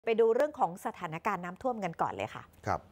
ไปดูเรื่องของสถานการณ์น้ำท่วมกันก่อนเลยค่ะครับ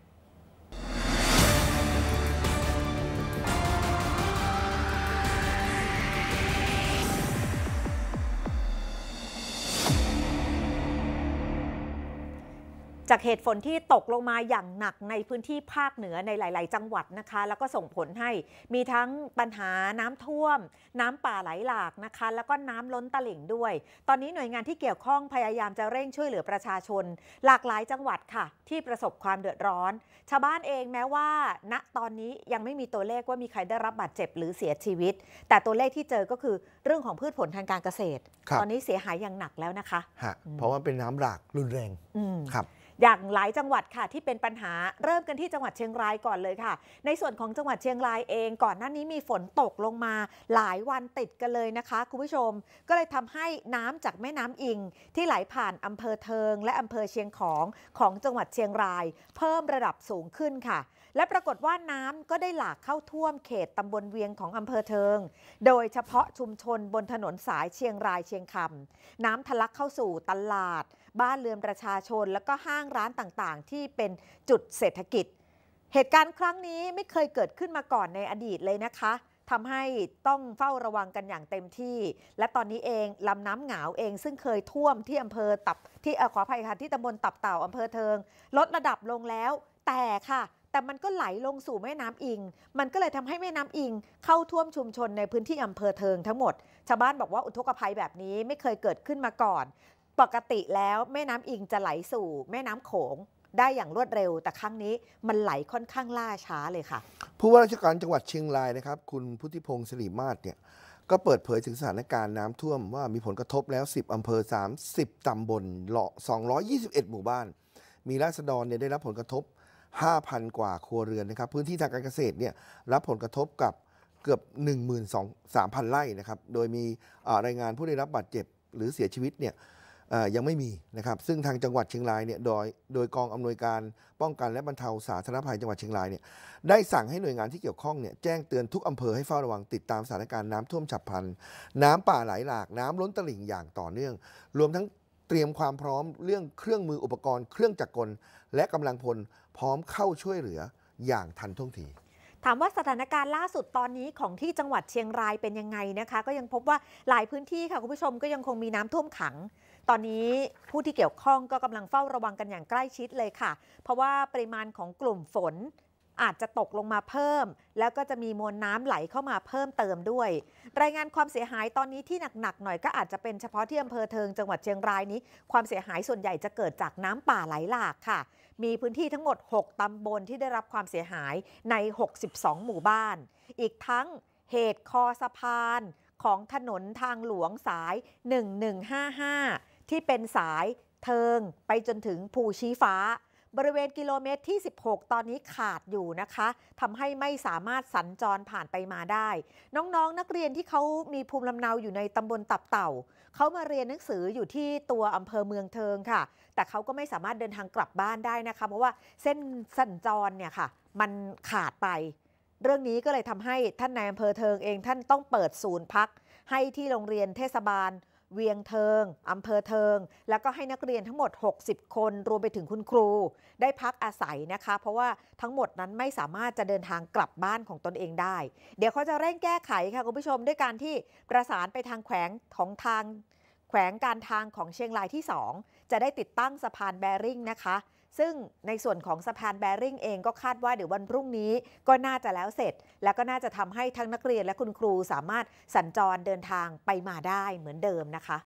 จากเหตุฝนที่ตกลงมาอย่างหนักในพื้นที่ภาคเหนือในหลายๆจังหวัดนะคะแล้วก็ส่งผลให้มีทั้งปัญหาน้ำท่วมน้ำป่าไหลหลากนะคะแล้วก็น้ำล้นตลิ่งด้วยตอนนี้หน่วยงานที่เกี่ยวข้องพยายามจะเร่งช่วยเหลือประชาชนหลากหลายจังหวัดค่ะที่ประสบความเดือดร้อนชาวบ้านเองแม้ว่าณตอนนี้ยังไม่มีตัวเลขว่ามีใครได้รับบาดเจ็บหรือเสียชีวิตแต่ตัวเลขที่เจอก็คือเรื่องของพืชผลทางการเกษตรตอนนี้เสียหายอย่างหนักแล้วนะคะเพราะว่าเป็นน้ำหลากรุนแรงครับอย่างหลายจังหวัดค่ะที่เป็นปัญหาเริ่มกันที่จังหวัดเชียงรายก่อนเลยค่ะในส่วนของจังหวัดเชียงรายเองก่อนหน้านี้มีฝนตกลงมาหลายวันติดกันเลยนะคะคุณผู้ชมก็เลยทำให้น้ำจากแม่น้ำอิงที่ไหลผ่านอำเภอเทิงและอำเภอเชียงของจังหวัดเชียงรายเพิ่มระดับสูงขึ้นค่ะและปรากฏว่าน้ำก็ได้หลากเข้าท่วมเขตตำบลเวียงของอำเภอเทิงโดยเฉพาะชุมชนบนถนนสายเชียงรายเชียงคำน้ำทะลักเข้าสู่ตลาดบ้านเรือนประชาชนแล้วก็ห้างร้านต่างๆที่เป็นจุดเศรษฐกิจเหตุการณ์ครั้งนี้ไม่เคยเกิดขึ้นมาก่อนในอดีตเลยนะคะทำให้ต้องเฝ้าระวังกันอย่างเต็มที่และตอนนี้เองลำน้ำหงาวเองซึ่งเคยท่วมที่อำเภอขออภัยค่ะที่ตำบลตับเต่าอำเภอเทิงลดระดับลงแล้วแต่มันก็ไหลลงสู่แม่น้ำอิงมันก็เลยทำให้แม่น้ำอิงเข้าท่วมชุมชนในพื้นที่อำเภอเทิงทั้งหมดชาวบ้านบอกว่าอุทกภัยแบบนี้ไม่เคยเกิดขึ้นมาก่อนปกติแล้วแม่น้ำอิงจะไหลสู่แม่น้ำโขงได้อย่างรวดเร็วแต่ครั้งนี้มันไหลค่อนข้างล่าช้าเลยค่ะผู้ว่าราชการจังหวัดเชียงรายนะครับคุณพุทธิพงศ์สิริมาศเนี่ยก็เปิดเผยถึงสถานการณ์น้ำท่วมว่ามีผลกระทบแล้ว10อำเภอ30ตำบล221หมู่บ้านมีราษฎรเนี่ยได้รับผลกระทบ 5,000 กว่าครัวเรือนนะครับพื้นที่ทางการเกษตรเนี่ยรับผลกระทบกับเกือบ 13,000 ไร่นะครับโดยมีรายงานผู้ได้รับบาดเจ็บหรือเสียชีวิตเนี่ยยังไม่มีนะครับซึ่งทางจังหวัดเชียงรายเนี่ยโดยกองอำนวยการป้องกันและบรรเทาสาธารณภัยจังหวัดเชียงรายเนี่ยได้สั่งให้หน่วยงานที่เกี่ยวข้องเนี่ยแจ้งเตือนทุกอำเภอให้เฝ้าระวังติดตามสถานการณ์น้ำท่วมฉับพลันน้ำป่าไหลหลากน้ำล้นตลิ่งอย่างต่อเนื่องรวมทั้งเตรียมความพร้อมเรื่องเครื่องมืออุปกรณ์เครื่องจักรกลและกำลังพลพร้อมเข้าช่วยเหลืออย่างทันท่วงทีถามว่าสถานการณ์ล่าสุดตอนนี้ของที่จังหวัดเชียงรายเป็นยังไงนะคะก็ยังพบว่าหลายพื้นที่ค่ะคุณผู้ชมก็ยังคงมีน้ำท่วมขังตอนนี้ผู้ที่เกี่ยวข้องก็กำลังเฝ้าระวังกันอย่างใกล้ชิดเลยค่ะเพราะว่าปริมาณของกลุ่มฝนอาจจะตกลงมาเพิ่มแล้วก็จะมีมวลน้ำไหลเข้ามาเพิ่มเติมด้วยรายงานความเสียหายตอนนี้ที่หนักๆหน่อยก็อาจจะเป็นเฉพาะที่อำเภอเทิงจังหวัดเชียงรายนี้ความเสียหายส่วนใหญ่จะเกิดจากน้ำป่าไหลหลากค่ะมีพื้นที่ทั้งหมด6ตำบลที่ได้รับความเสียหายใน62หมู่บ้านอีกทั้งเหตุคอสะพานของถนนทางหลวงสาย1155ที่เป็นสายเทิงไปจนถึงภูชี้ฟ้าบริเวณกิโลเมตรที่16ตอนนี้ขาดอยู่นะคะทำให้ไม่สามารถสัญจรผ่านไปมาได้น้องๆนักเรียนที่เขามีภูมิลำเนาอยู่ในตำบลตับเต่าเขามาเรียนหนังสืออยู่ที่ตัวอำเภอเมืองเทิงค่ะแต่เขาก็ไม่สามารถเดินทางกลับบ้านได้นะคะเพราะว่าเส้นสัญจรเนี่ยค่ะมันขาดไปเรื่องนี้ก็เลยทำให้ท่านนายอำเภอเทิงเองท่านต้องเปิดศูนย์พักให้ที่โรงเรียนเทศบาลเวียงเทิงอำเภอเทิงแล้วก็ให้นักเรียนทั้งหมด60คนรวมไปถึงคุณครูได้พักอาศัยนะคะเพราะว่าทั้งหมดนั้นไม่สามารถจะเดินทางกลับบ้านของตนเองได้เดี๋ยวเขาจะเร่งแก้ไขค่ะคุณผู้ชมด้วยการที่ประสานไปทางแขวงการทางของเชียงรายที่2จะได้ติดตั้งสะพานแบริ่งนะคะซึ่งในส่วนของสะพานแบริ่งเองก็คาดว่าเดี๋ยววันพรุ่งนี้ก็น่าจะแล้วเสร็จแล้วก็น่าจะทำให้ทั้งนักเรียนและคุณครูสามารถสัญจรเดินทางไปมาได้เหมือนเดิมนะคะ